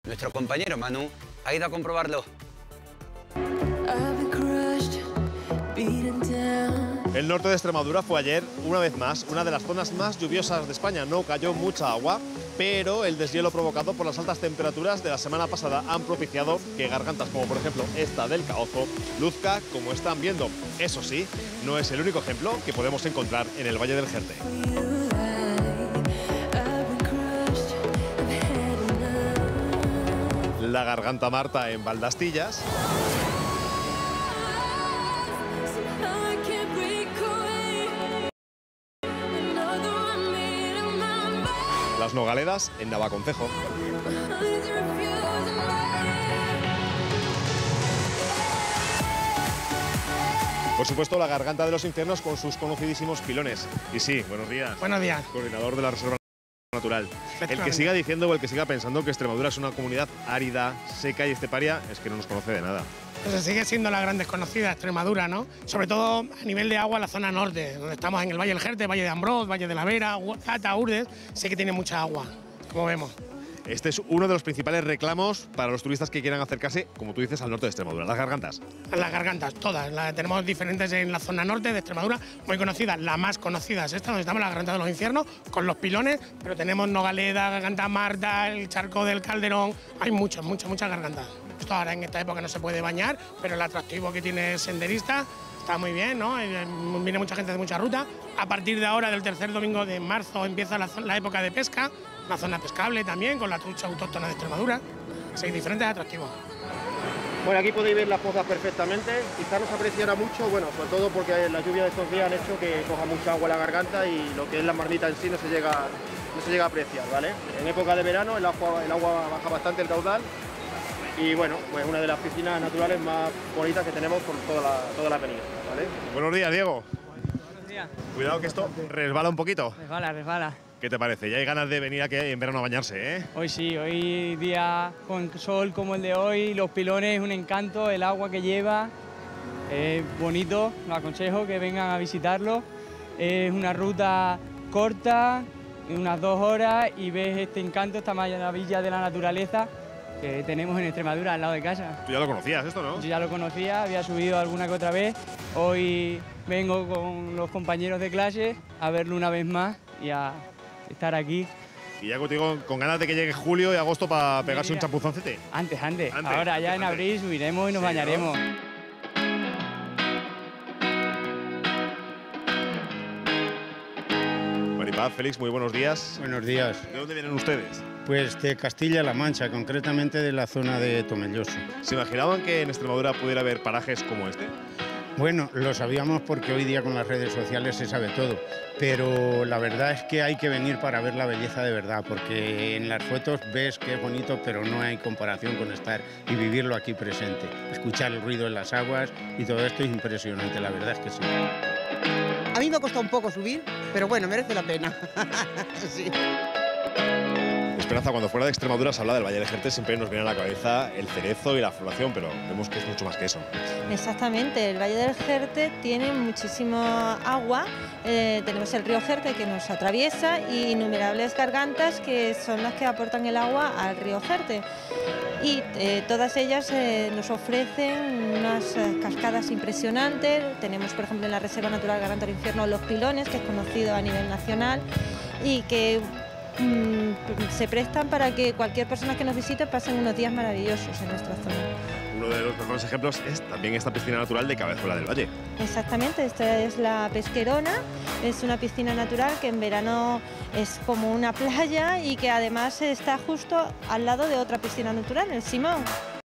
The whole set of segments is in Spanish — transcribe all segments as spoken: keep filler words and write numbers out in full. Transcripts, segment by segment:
Nuestro compañero Manu ha ido a comprobarlo. El norte de Extremadura fue ayer, una vez más, una de las zonas más lluviosas de España. No cayó mucha agua, pero el deshielo provocado por las altas temperaturas de la semana pasada han propiciado que gargantas como por ejemplo esta del Caozo luzca como están viendo. Eso sí, no es el único ejemplo que podemos encontrar en el Valle del Jerte. La Garganta Marta en Valdastillas. Las Nogaledas en Navaconcejo. Por supuesto, la Garganta de los Infiernos con sus conocidísimos pilones. Y sí, buenos días. Buenos días. Coordinador de la Reserva Natural. El que siga diciendo o el que siga pensando que Extremadura es una comunidad árida, seca y esteparia es que no nos conoce de nada. Pues sigue siendo la gran desconocida Extremadura, ¿no? Sobre todo a nivel de agua, la zona norte, donde estamos en el Valle del Jerte, Valle de Ambrós, Valle de la Vera, Ata, Urdes, sí que tiene mucha agua, como vemos. Este es uno de los principales reclamos para los turistas que quieran acercarse, como tú dices, al norte de Extremadura, las gargantas. Las gargantas, todas. Las tenemos diferentes en la zona norte de Extremadura, muy conocidas. La más conocida es esta, donde estamos, la Garganta de los Infiernos, con los pilones, pero tenemos Nogaleda, Garganta Marta, el Charco del Calderón. Hay muchas, muchas, muchas gargantas. Esto ahora en esta época no se puede bañar, pero el atractivo que tiene el senderista está muy bien, ¿no? Viene mucha gente de mucha ruta. A partir de ahora, del tercer domingo de marzo, empieza la, la época de pesca, una zona pescable también, con la trucha autóctona de Extremadura. Así, diferentes atractivos. Bueno, aquí podéis ver las pozas perfectamente. Quizás no se apreciará mucho, bueno, sobre todo porque la lluvia de estos días han hecho que coja mucha agua la garganta y lo que es la marmita en sí no se llega, no se llega a apreciar, ¿vale? En época de verano el agua, el agua baja bastante el caudal. Y bueno, pues una de las piscinas naturales más bonitas que tenemos por toda la, toda la península, ¿vale? Buenos días, Diego. Buenos días. Cuidado que esto resbala un poquito. Resbala, resbala. ¿Qué te parece? Ya hay ganas de venir aquí en verano a bañarse, ¿eh? Hoy sí, hoy día con sol como el de hoy, los pilones, un encanto, el agua que lleva, es bonito, los aconsejo que vengan a visitarlo. Es una ruta corta, unas dos horas, y ves este encanto, esta maravilla de la naturaleza que tenemos en Extremadura, al lado de casa. Tú ya lo conocías esto, ¿no? Yo ya lo conocía, había subido alguna que otra vez. Hoy vengo con los compañeros de clase a verlo una vez más y a estar aquí. Y ya contigo, con ganas de que llegue julio y agosto para pegarse Mira, un chapuzoncete. Antes, antes, antes. Ahora ya antes, en antes. abril subiremos y nos Sí, bañaremos. ¿no? Maripaz, Félix, muy buenos días. Buenos días. ¿De dónde vienen ustedes? Pues de Castilla-La Mancha, concretamente de la zona de Tomelloso. ¿Se imaginaban que en Extremadura pudiera haber parajes como este? Bueno, lo sabíamos porque hoy día con las redes sociales se sabe todo, pero la verdad es que hay que venir para ver la belleza de verdad, porque en las fotos ves que es bonito, pero no hay comparación con estar y vivirlo aquí presente. Escuchar el ruido en las aguas y todo esto es impresionante, la verdad es que sí. A mí me ha costado un poco subir, pero bueno, merece la pena. Sí. Esperanza, cuando fuera de Extremadura se habla del Valle del Jerte, siempre nos viene a la cabeza el cerezo y la floración, pero vemos que es mucho más que eso. Exactamente, el Valle del Jerte tiene muchísima agua, eh, tenemos el río Jerte que nos atraviesa y innumerables gargantas que son las que aportan el agua al río Jerte. Y eh, todas ellas eh, nos ofrecen unas eh, cascadas impresionantes. Tenemos, por ejemplo, en la Reserva Natural Garganta del Infierno Los Pilones, que es conocido a nivel nacional y que mm, se prestan para que cualquier persona que nos visite pasen unos días maravillosos en nuestra zona. Uno de los mejores ejemplos es también esta piscina natural de Cabezuela del Valle. Exactamente, esta es la Pesquerona, es una piscina natural que en verano es como una playa y que además está justo al lado de otra piscina natural, el Simón.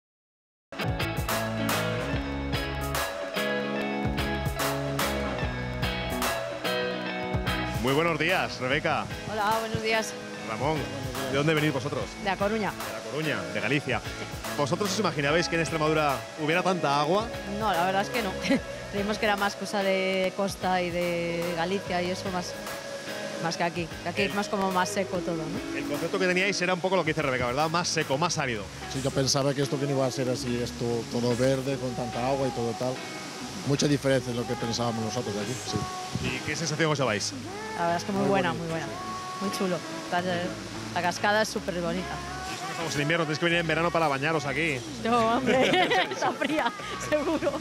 Muy buenos días, Rebeca. Hola, buenos días. Ramón, ¿de dónde venís vosotros? De A Coruña. De La Coruña, de Galicia. ¿Vosotros os imaginabais que en Extremadura hubiera tanta agua? No, la verdad es que no. Creímos que era más cosa de costa y de Galicia y eso más, más que aquí. Que aquí es más como más seco todo, ¿no? El concepto que teníais era un poco lo que dice Rebeca, ¿verdad? Más seco, más árido. Sí, yo pensaba que esto que no iba a ser así, esto todo verde, con tanta agua y todo tal. Mucha diferencia en lo que pensábamos nosotros de aquí, sí. ¿Y qué sensación os lleváis? La verdad es que muy, muy buena, bonito, muy buena. Sí. Muy chulo. La, la cascada es súper bonita. ¿Y eso que Estamos en invierno, tenéis que venir en verano para bañaros aquí. No, hombre, está fría, seguro.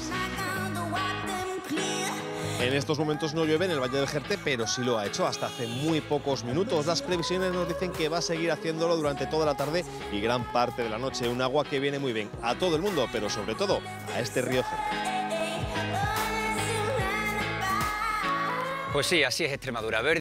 En estos momentos no llueve en el Valle del Jerte, pero sí lo ha hecho hasta hace muy pocos minutos. Las previsiones nos dicen que va a seguir haciéndolo durante toda la tarde y gran parte de la noche. Un agua que viene muy bien a todo el mundo, pero sobre todo a este río Jerte. Pues sí, así es Extremadura. Verde